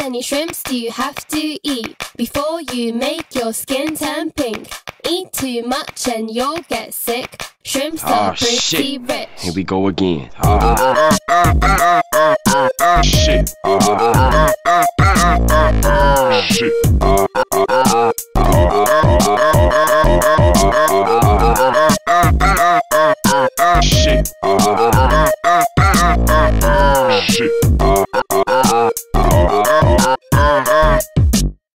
many shrimps do you have to eat before you make your skin turn pink? Eat too much and you'll get sick. Shrimps are pretty rich. Here we go again. Shit. Shit. Shit.